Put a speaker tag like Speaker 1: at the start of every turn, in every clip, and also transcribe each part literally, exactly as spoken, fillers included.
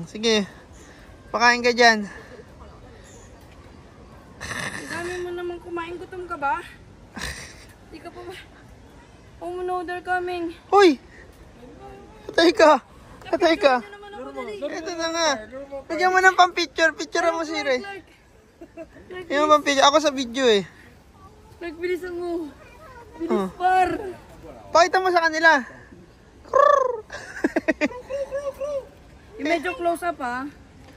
Speaker 1: Sige. Pakain ka dyan.
Speaker 2: Dami mo naman kumain. Gutom ka ba? Di ka pa ba? Oh, no, they're coming.
Speaker 1: Hoy! Patay ka. Patay ka. Ito na nga. Bigyan mo ng pang-picture. Picture mo si Ray. Yung pang-picture. Ako sa video eh.
Speaker 2: Clark, bilisan mo. Bilis
Speaker 1: Oh.
Speaker 2: par.
Speaker 1: Pakita mo sa kanila.
Speaker 2: Yung medyo close up ha.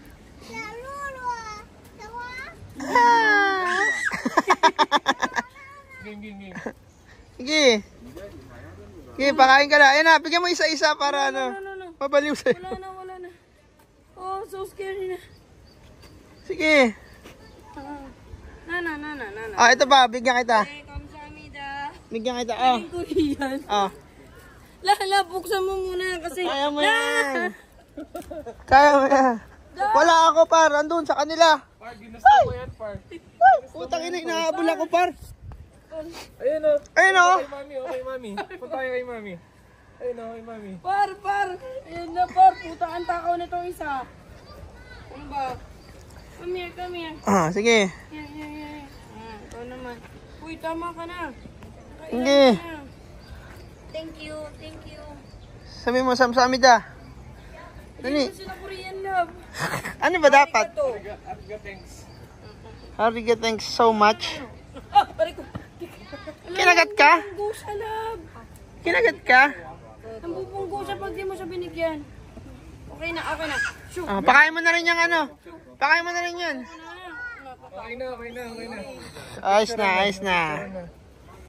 Speaker 1: Sige. Sige, pakain ka na. Ayan na, bigyan mo isa-isa para ano.
Speaker 2: No, no, no.
Speaker 1: Mabaliw sa'yo.
Speaker 2: Wala na, wala na. Oh, so scary na.
Speaker 1: Sige.
Speaker 2: Na, na, na, na, na, na.
Speaker 1: Ah, ito pa, bigyan kita.
Speaker 2: Eh, kamsamida.
Speaker 1: Bigyan kita. Ah.
Speaker 2: Korean.
Speaker 1: Ah.
Speaker 2: Lala, buksan mo muna kasi.
Speaker 1: Kaya mo yan. Kaya mo yan. Wala ako, par. Andun sa kanila.
Speaker 3: Par, ginusto ko yan, par.
Speaker 1: Putang ina, inahabol ako, par.
Speaker 3: Ayun o.
Speaker 1: Ayun o.
Speaker 3: Kay mami, okay mami. Punta kayo kay mami. Ayun o, kay mami.
Speaker 2: Par, par. Ayun na, par. Puta, ang takaw na itong isa. Ano ba? Come here, come here.
Speaker 1: Ah, sige.
Speaker 2: Yan, yan, yan. Ah, ikaw naman. Uy, tama ka na. Nakailan
Speaker 1: Sige.
Speaker 2: ka na. Thank you, thank you.
Speaker 1: Sabi mo, samsamida.
Speaker 2: Hindi
Speaker 1: Ano?
Speaker 2: ko sila Korean love.
Speaker 1: Ano ba dapat?
Speaker 2: Ito.
Speaker 3: Ariga, thanks.
Speaker 1: Hariga, thanks so much.
Speaker 2: Ah, pare ko.
Speaker 1: Kinagat ka?
Speaker 2: Bubunggo siya, love.
Speaker 1: Kinagat ka?
Speaker 2: Ang bubunggo siya pag di mo siya binigyan. Okay na, okay na. Shoo.
Speaker 1: Ah, pakain mo na rin yung ano. Pakain mo na rin yun.
Speaker 3: Okay na, okay na, okay na.
Speaker 1: Ayos na, ayos na.